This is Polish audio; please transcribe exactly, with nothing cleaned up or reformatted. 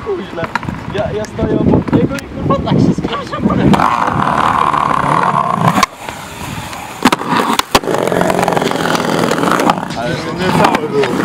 kuźle. Ja, ja stoję obok niego i kurwa tak się skraszam. Ale to nie cały był.